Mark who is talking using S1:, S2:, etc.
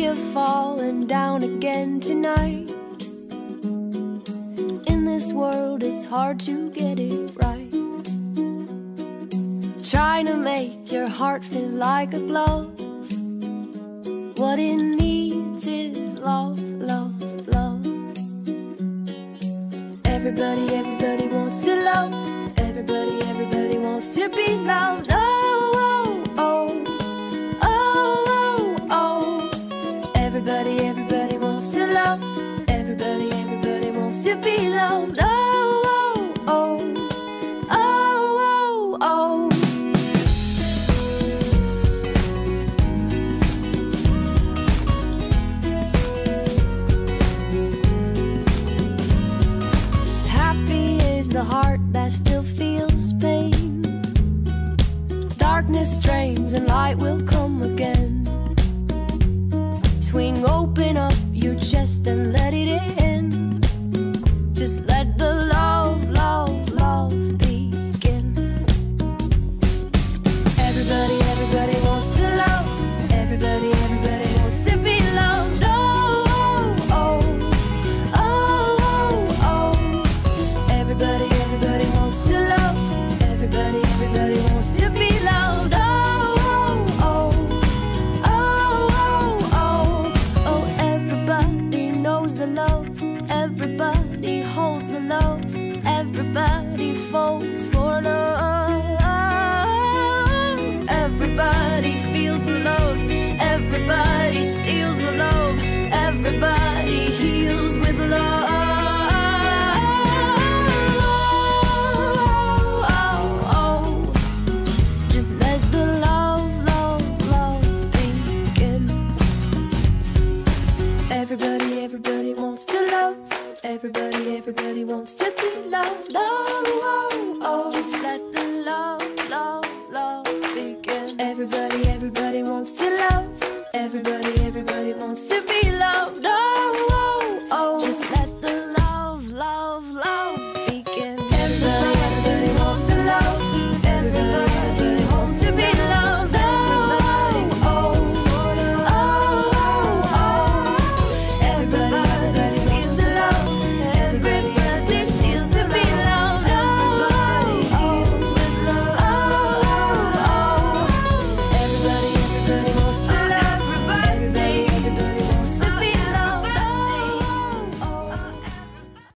S1: you're falling down again tonight. In this world it's hard to get it right. Trying to make your heart feel like a glove. What it needs is love, love, love. Everybody, everybody wants to love. Everybody, everybody wants to be loved. Oh, oh, oh, oh, oh, oh. Everybody, everybody wants to love. Everybody, everybody wants to be loved. Oh, oh, oh, oh, oh, oh. The heart that still feels pain. Darkness drains and light will come again. Swing open up your chest and let it in. Just let the love, love, love begin. Everybody, everybody wants to love. Everybody, everybody wants to be loved. Everybody, everybody wants to love. Everybody, everybody wants to be loved. Oh, oh, oh, oh, oh, oh. Everybody knows the love. Everybody holds the love. Everybody falls for love. Everybody feels the love. Everybody steals the love. Everybody heals with love. Everybody, everybody wants to love. Everybody, everybody wants to be loved. Oh, oh, oh. Just let the love, love, love begin. Everybody, everybody wants to